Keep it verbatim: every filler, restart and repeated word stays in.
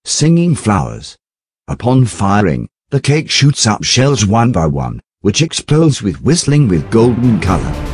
Singing flowers. Upon firing, the cake shoots up shells one by one, which explodes with whistling with golden color.